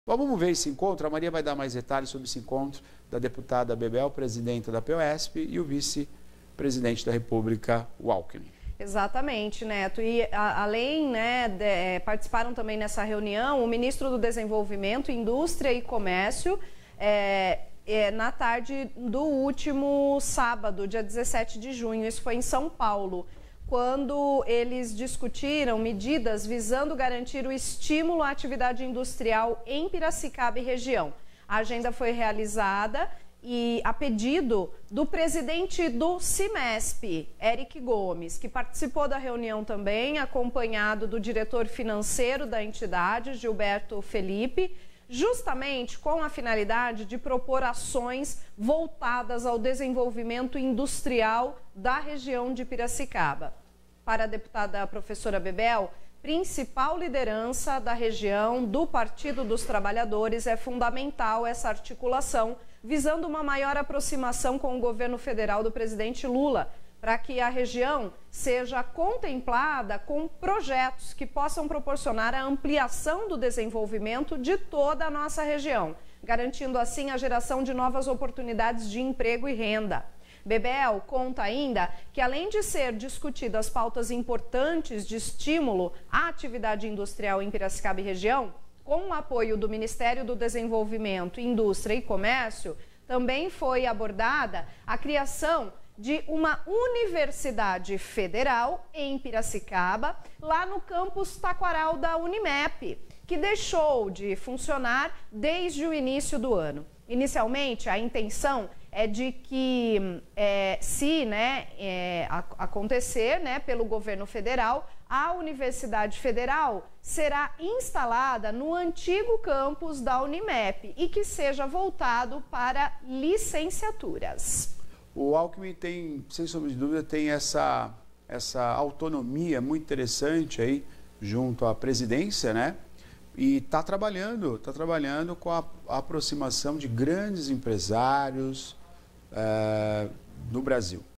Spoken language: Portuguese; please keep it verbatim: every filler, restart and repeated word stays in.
Bom, vamos ver esse encontro. A Maria vai dar mais detalhes sobre esse encontro da deputada Bebel, presidenta da P O S P, e o vice-presidente da República, o Alckmin. Exatamente, Neto. E a, além, né, de, participaram também nessa reunião o ministro do Desenvolvimento, Indústria e Comércio, é, é, na tarde do último sábado, dia dezessete de junho. Isso foi em São Paulo, quando eles discutiram medidas visando garantir o estímulo à atividade industrial em Piracicaba e região. A agenda foi realizada e a pedido do presidente do CIMESP, Eric Gomes, que participou da reunião também, acompanhado do diretor financeiro da entidade, Gilberto Felipe, justamente com a finalidade de propor ações voltadas ao desenvolvimento industrial da região de Piracicaba. Para a deputada professora Bebel, principal liderança da região do Partido dos Trabalhadores, é fundamental essa articulação, visando uma maior aproximação com o governo federal do presidente Lula, para que a região seja contemplada com projetos que possam proporcionar a ampliação do desenvolvimento de toda a nossa região, garantindo assim a geração de novas oportunidades de emprego e renda. Bebel conta ainda que, além de ser discutidas pautas importantes de estímulo à atividade industrial em Piracicaba e região, com o apoio do Ministério do Desenvolvimento, Indústria e Comércio, também foi abordada a criação de uma universidade federal em Piracicaba, lá no campus Taquaral da Unimep, que deixou de funcionar desde o início do ano. Inicialmente, a intenção é de que, é, se né, é, acontecer né, pelo governo federal, a Universidade Federal será instalada no antigo campus da Unimep e que seja voltado para licenciaturas. O Alckmin tem, sem sombra de dúvida, tem essa, essa autonomia muito interessante aí junto à presidência, né? E está trabalhando, está trabalhando com a, a aproximação de grandes empresários uh, no Brasil.